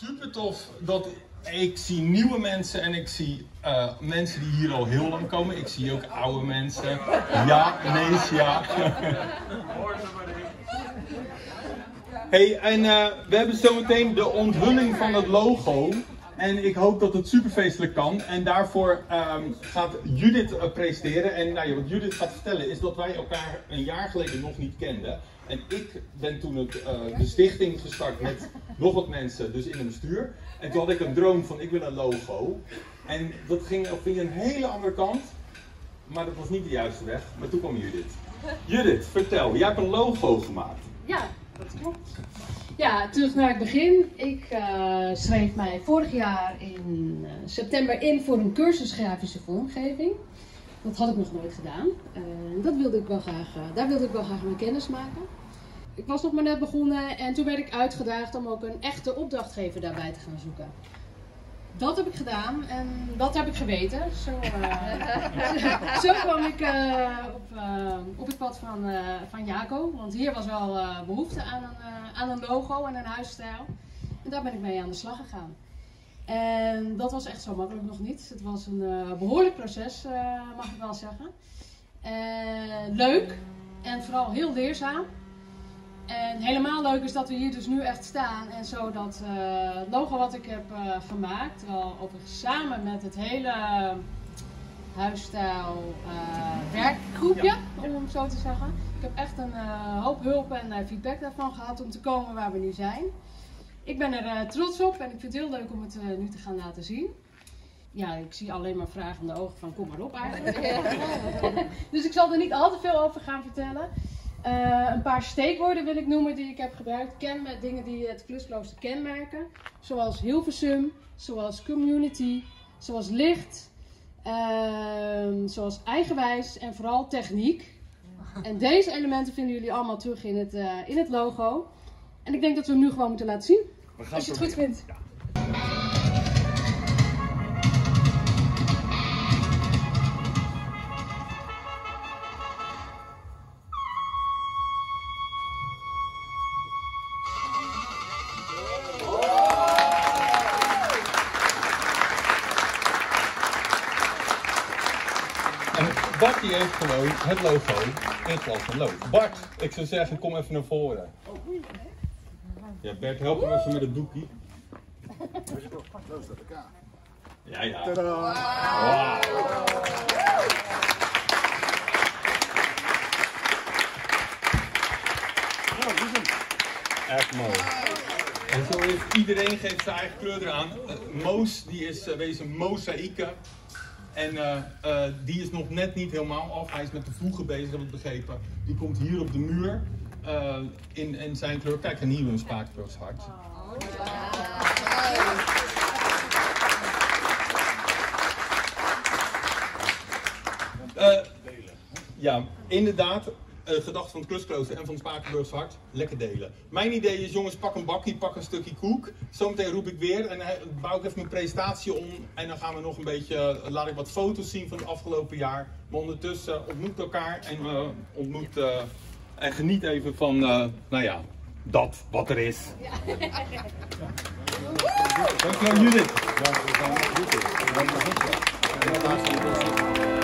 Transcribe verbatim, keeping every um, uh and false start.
super tof dat ik zie nieuwe mensen en ik zie uh, mensen die hier al heel lang komen. Ik zie ook oude mensen. Ja, nee, ja. Hey, en uh, we hebben zometeen de onthulling van het logo. En ik hoop dat het super feestelijk kan. En daarvoor um, gaat Judith uh, presenteren. En nou ja, wat Judith gaat vertellen is dat wij elkaar een jaar geleden nog niet kenden. En ik ben toen het, uh, de stichting gestart met nog wat mensen, dus in een bestuur. En toen had ik een droom van ik wil een logo. En dat ging op een hele andere kant. Maar dat was niet de juiste weg. Maar toen kwam Judith. Judith, vertel. Jij hebt een logo gemaakt. Ja, dat klopt. Ja, terug naar het begin. Ik uh, schreef mij vorig jaar in uh, september in voor een cursus grafische vormgeving. Dat had ik nog nooit gedaan. Uh, dat wilde ik wel graag, uh, daar wilde ik wel graag mijn kennis maken. Ik was nog maar net begonnen en toen werd ik uitgedaagd om ook een echte opdrachtgever daarbij te gaan zoeken. Dat heb ik gedaan en dat heb ik geweten. Zo, uh, zo kwam ik uh, op, uh, op het pad van, uh, van Jaco. Want hier was wel uh, behoefte aan een, uh, aan een logo en een huisstijl. En daar ben ik mee aan de slag gegaan. En dat was echt zo makkelijk nog niet. Het was een uh, behoorlijk proces, uh, mag ik wel zeggen. Uh, leuk en vooral heel leerzaam. En helemaal leuk is dat we hier dus nu echt staan en zo dat uh, logo wat ik heb uh, gemaakt, wel ook samen met het hele huisstijl uh, werkgroepje, ja. Om het zo te zeggen. Ik heb echt een uh, hoop hulp en uh, feedback daarvan gehad om te komen waar we nu zijn. Ik ben er uh, trots op en ik vind het heel leuk om het uh, nu te gaan laten zien. Ja, ik zie alleen maar vragende ogen van kom maar op eigenlijk. Dus ik zal er niet al te veel over gaan vertellen. Uh, een paar steekwoorden wil ik noemen die ik heb gebruikt. Kenmerk, dingen die het Klusklooster kenmerken. Zoals Hilversum, zoals community, zoals licht, uh, zoals eigenwijs en vooral techniek. En deze elementen vinden jullie allemaal terug in het, uh, in het logo. En ik denk dat we hem nu gewoon moeten laten zien. We gaan als je het goed vindt. Ja. Bart die heeft gewoon het logo in het glas van lood. Bart, ik zou zeggen, kom even naar voren. Ja, Bert, help hem even met het doekje. Ja, ja. Wow. Echt mooi. En zo heeft iedereen geeft zijn eigen kleur eraan. Uh, Moos, die is uh, wezen mozaïeken. En uh, uh, die is nog net niet helemaal af. Hij is met de voegen bezig, heb ik begrepen. Die komt hier op de muur uh, in, in zijn kleur. Kijk, en hier een Spakenburgs hart. Uh, ja, inderdaad. Uh, gedachte van het Klusklooster en van het Spakenburgs hart. Lekker delen. Mijn idee is, jongens, pak een bakkie, pak een stukje koek. Zometeen roep ik weer en uh, bouw ik even mijn presentatie om. En dan gaan we nog een beetje, uh, laat ik wat foto's zien van het afgelopen jaar. Maar ondertussen uh, ontmoet elkaar en we uh, ontmoet uh, en geniet even van, uh, nou ja, dat wat er is. Ja. Dankjewel Judith. Dankjewel Judith.